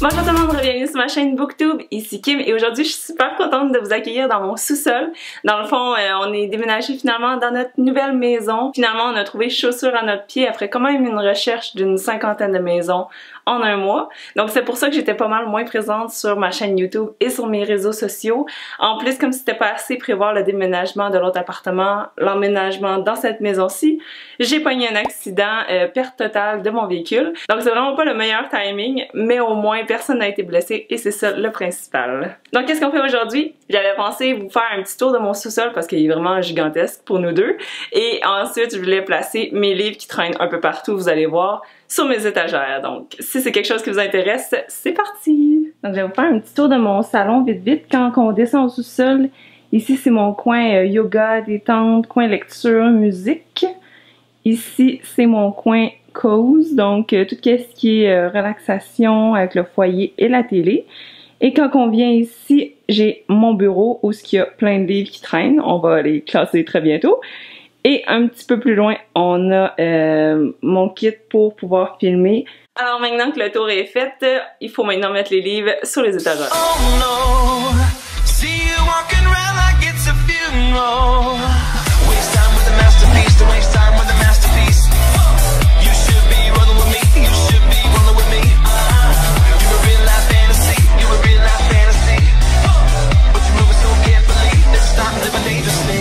Bonjour tout le monde, bienvenue sur ma chaîne Booktube, ici Kim et aujourd'hui je suis super contente de vous accueillir dans mon sous-sol. Dans le fond, on est déménagé finalement dans notre nouvelle maison. Finalement, on a trouvé chaussures à notre pied après quand même une recherche d'une 50aine de maisons en un mois. Donc c'est pour ça que j'étais pas mal moins présente sur ma chaîne YouTube et sur mes réseaux sociaux. En plus, comme c'était pas assez prévoir le déménagement de l'autre appartement, l'emménagement dans cette maison-ci, j'ai pogné un accident, perte totale de mon véhicule. Donc c'est vraiment pas le meilleur timing, mais au moins personne n'a été blessé et c'est ça le principal. Donc qu'est-ce qu'on fait aujourd'hui? J'avais pensé vous faire un petit tour de mon sous-sol parce qu'il est vraiment gigantesque pour nous deux. Et ensuite, je voulais placer mes livres qui traînent un peu partout, vous allez voir, sur mes étagères. Donc si c'est quelque chose qui vous intéresse, c'est parti! Donc je vais vous faire un petit tour de mon salon vite. Quand on descend au sous-sol, ici c'est mon coin yoga, détente, coin lecture, musique. Ici c'est mon coin cause, donc tout ce qui est relaxation avec le foyer et la télé. Et quand on vient ici, j'ai mon bureau où il y a plein de livres qui traînent. On va les classer très bientôt. Et un petit peu plus loin, on a mon kit pour pouvoir filmer. Alors maintenant que le tour est fait, il faut maintenant mettre les livres sur les étagères. Oh no, see you walking around like it's a funeral. Waste time with a masterpiece, don't waste time with a masterpiece. You should be rolling with me, you should be rolling with me. You a real life fantasy, you a real life fantasy. But you're moving so carefully, let's stop living dangerously.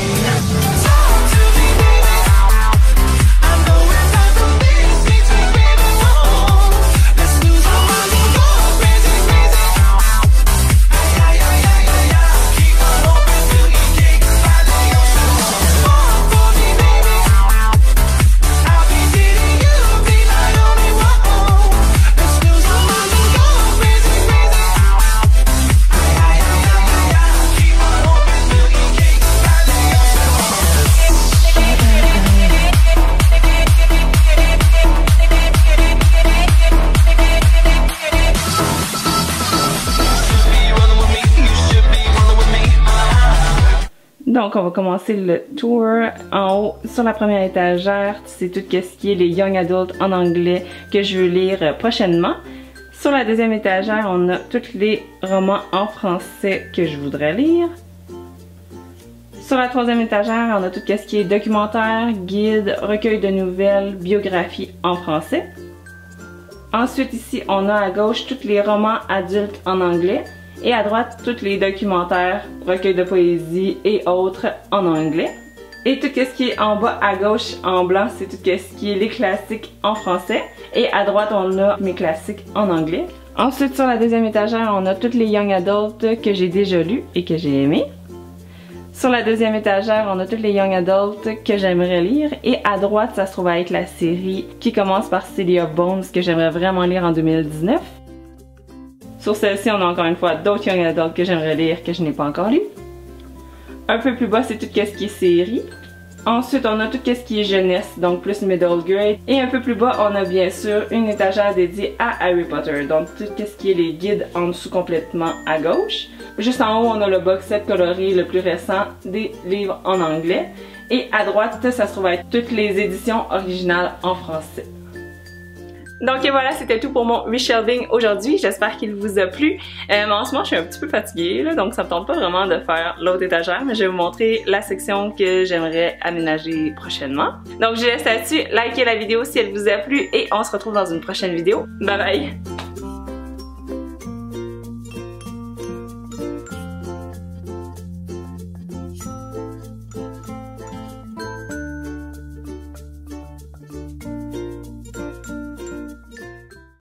Donc on va commencer le tour. En haut, sur la première étagère, c'est tout ce qui est les Young Adult en anglais que je veux lire prochainement. Sur la deuxième étagère, on a tous les romans en français que je voudrais lire. Sur la troisième étagère, on a tout ce qui est documentaire, guide, recueil de nouvelles, biographie en français. Ensuite ici, on a à gauche tous les romans adultes en anglais. Et à droite, tous les documentaires, recueils de poésie et autres en anglais. Et tout ce qui est en bas à gauche en blanc, c'est tout ce qui est les classiques en français. Et à droite, on a mes classiques en anglais. Ensuite, sur la deuxième étagère, on a tous les Young Adult que j'ai déjà lus et que j'ai aimés. Sur la deuxième étagère, on a tous les Young Adult que j'aimerais lire. Et à droite, ça se trouve à être la série qui commence par Celia Bones que j'aimerais vraiment lire en 2019. Sur celle-ci, on a encore une fois d'autres Young Adult que j'aimerais lire que je n'ai pas encore lu. Un peu plus bas, c'est tout ce qui est série. Ensuite, on a tout ce qui est jeunesse, donc plus middle grade. Et un peu plus bas, on a bien sûr une étagère dédiée à Harry Potter, donc tout ce qui est les guides en dessous complètement à gauche. Juste en haut, on a le box set coloré le plus récent des livres en anglais. Et à droite, ça se trouve être toutes les éditions originales en français. Donc et voilà, c'était tout pour mon reshelving aujourd'hui. J'espère qu'il vous a plu. En ce moment, je suis un petit peu fatiguée, là, donc ça me tente pas vraiment de faire l'autre étagère, mais je vais vous montrer la section que j'aimerais aménager prochainement. Donc je laisse là-dessus, likez la vidéo si elle vous a plu et on se retrouve dans une prochaine vidéo. Bye bye!